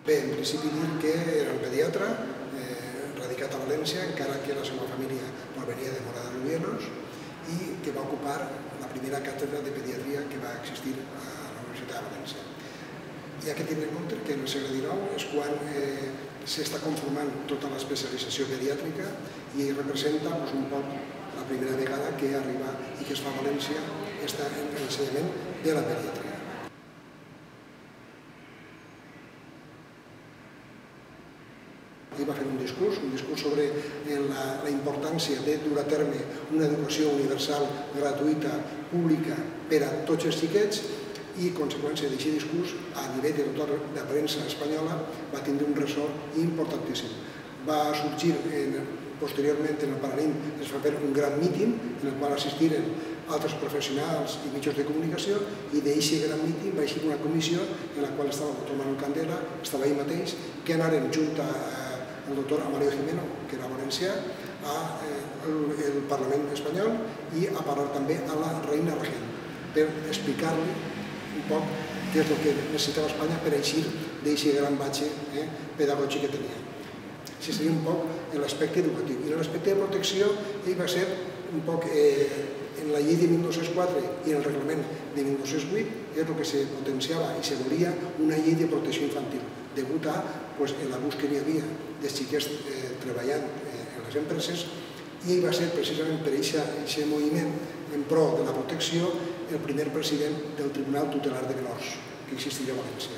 Bé, en principi dir que era un pediatre radicat a València, encara que la seva família provenia de Mora de Rubielos, i que va ocupar la primera càtedra de pediatria que va existir a la Universitat de València. Hi ha que tenir en compte que en el segle XIX és quan s'està conformant tota l'especialització pediàtrica i representa un poc la primera vegada que arriba i que es fa a València l'ensenyament de la pediatria. Ell va fer un discurs sobre la importància de dur a terme una educació universal, gratuïta, pública per a tots els xiquets i, a conseqüència d'aquest discurs, a nivell de tota la premsa espanyola va tindre un ressò importantíssim. Va sorgir posteriorment en el Parlament, es va fer un gran míting en el qual assistiren altres professionals i mitjans de comunicació i d'aquest gran míting va eixir una comissió en la qual estava el doctor Manuel Candela, estava ell mateix, que anaren junt el doctor Amadeo Jimeno, que era valencià, al Parlament espanyol i a parlar també a la reina regent per explicar-li un poc què és el que necessitava Espanya per eixir d'aquest gran batxe pedagògic que tenia. Això seria un poc l'aspecte educatiu. I l'aspecte de protecció ell va ser un poc en la llei de 1904 i en el reglament de 1908 és el que se potenciava i se volia una llei de protecció infantil, degut a l'abús que n'hi havia de xiquets treballant en les empreses, i ell va ser precisament per aquest moviment en pro de la protecció el primer president del Tribunal Tutelar de Menors que existia a València.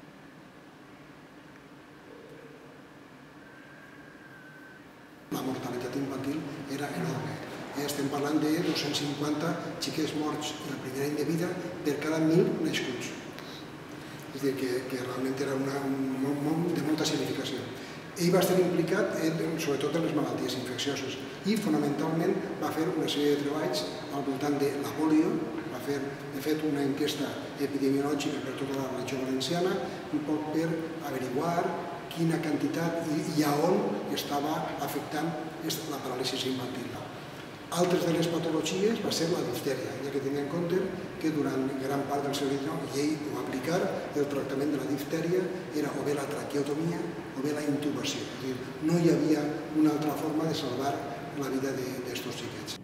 La mortalitat infantil era enorme. Estem parlant de 250 xiquets morts en el primer any de vida per cada 1.000 nascuts. És a dir, que realment era un món de molta significació. Ell va estar implicat sobretot en les malalties infeccioses i fonamentalment va fer una sèrie de treballs al voltant de la polio, va fer de fet una enquesta epidemiològica per tota la regió valenciana, un poc per averiguar quina quantitat i a on estava afectant la paràlisi infantil. Altres de les patologies va ser la diftèria, ja que tenia en compte que durant gran part del segle XIX ell ho va aplicar, el tractament de la diftèria era o bé la traqueotomia o bé la intubació. És a dir, no hi havia una altra forma de salvar la vida d'aquests xiquets.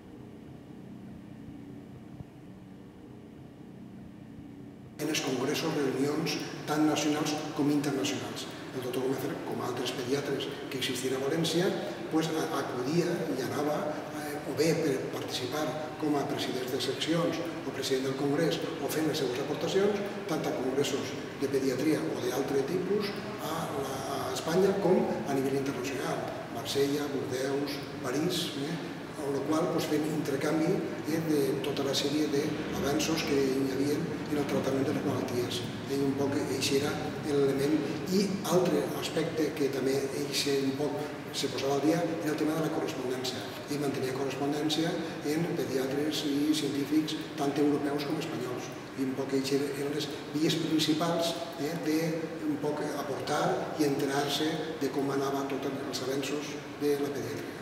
En els congressos, reunions tant nacionals com internacionals. El doctor Gómez, com altres pediatres que existien a València, acudia i anava o bé per participar com a presidents de seccions o president del congrés o fent les seves aportacions, tant a congressos de pediatria o d'altre tipus a Espanya com a nivell internacional, Marsella, Bordeus, París, amb la qual fent intercanvi de tota la sèrie d'avanços que hi havia en el tractament de les malalties. Ell un poc era l'element. I altre aspecte que també ell un poc se posava al dia era el tema de la correspondència. Ell mantenia correspondència en pediatres i científics tant europeus com espanyols. I un poc ells eren les vies principals d'aportar i enterar-se de com anaven tots els avenços de la pediatria.